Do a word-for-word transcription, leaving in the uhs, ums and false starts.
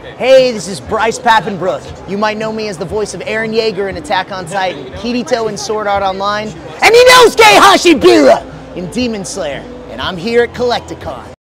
Hey, this is Bryce Papenbrook. You might know me as the voice of Eren Yeager in Attack on Titan, Kirito in Sword Art Online, and Inosuke Hashibira in Demon Slayer. And I'm here at Collecticon.